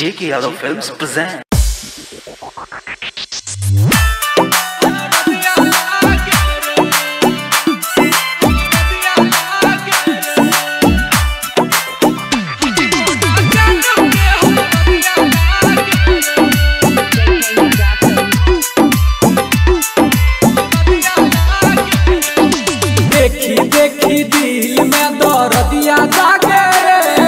J.K. Yadav Films present. देखी देखी दिल में दर्दिया जागे रे,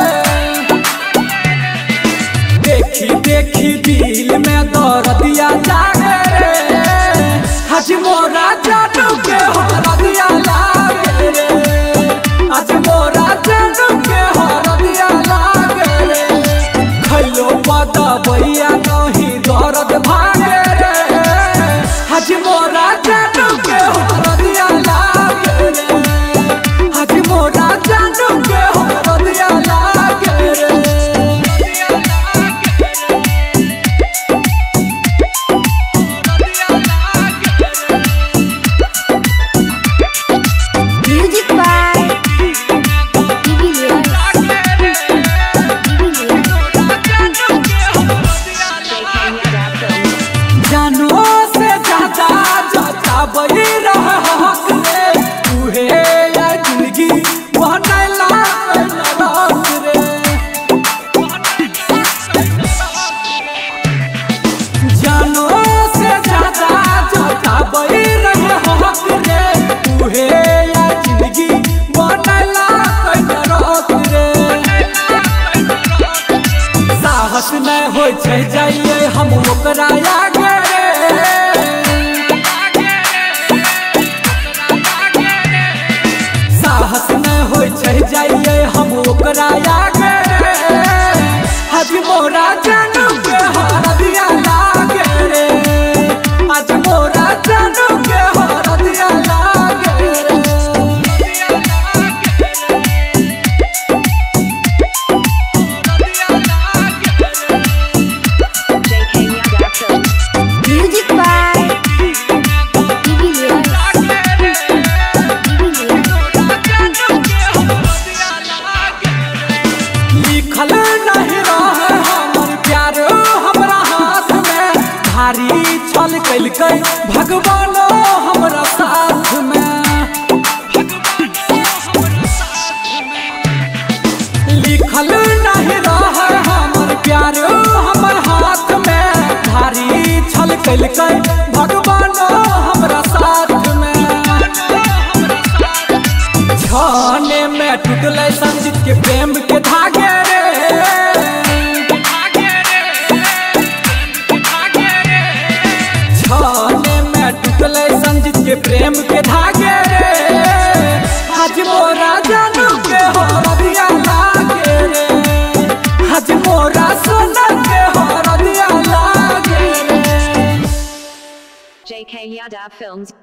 देखी देखी दिल में दर्दिया जागे रे, आज मोरा जानू के हरदिया लागे रे, आज मोरा जानू के हरदिया लागे रे, खैलो बदबैया नहीं दर्द भागे रे, आज मोरा जानू के हरदिया लागे रे, आज मोरा जानू के हरदिया लागे रे। Music by जानो से ज्यादा जाता बही रहत रे, तुहे या जिंदगी बनैला लरत रे, जानो से ज्यादा जाता बही रहत रे, तुहे या जिंदगी बनैला लरत रे, साहस न हो जाइए हम ओकरा आगे रे, साहस न हो जाइए हम ओकरा आगे रे, आज मोरा जानू के हरदिया लागे रे, आज मोरा जानू के हरदिया लागे रे। Music by लिखल नहीं रहे हमर प्यार हमरा हाथ में, भारी छल कैलकै भगवानो हमरा साथ में, लिखल नहीं रहे हमर प्यार हमर हाथ में, भारी छल कैलकै भगवानो हमरा साथ में, छाने में टूटले संजीत के प्रेम के धागे रे, छाने में टूटले संजीत के प्रेम के धागे रे, आज मोरा जानू के हरदिया लागे रे, आज मोरा सोना के हरदिया लागे रे। J.K. Yadav Films